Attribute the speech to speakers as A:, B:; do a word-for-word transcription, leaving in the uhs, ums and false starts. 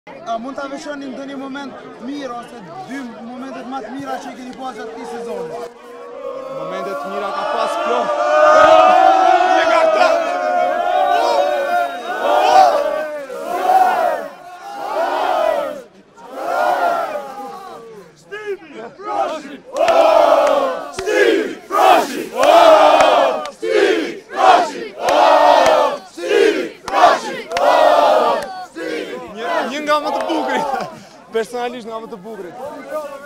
A: A mund ta veçoni ndonjë moment mirë ose dy momentet më të mira që i keni pas gjatë këtij sezoni?
B: Momentet mira ka pas kjo. Një nga këta! Stivi Frashi! Stivi Frashi! Stivi Frashi! Stivi Frashi! Një nga më të bukurit, personalisht nga më të bukurit.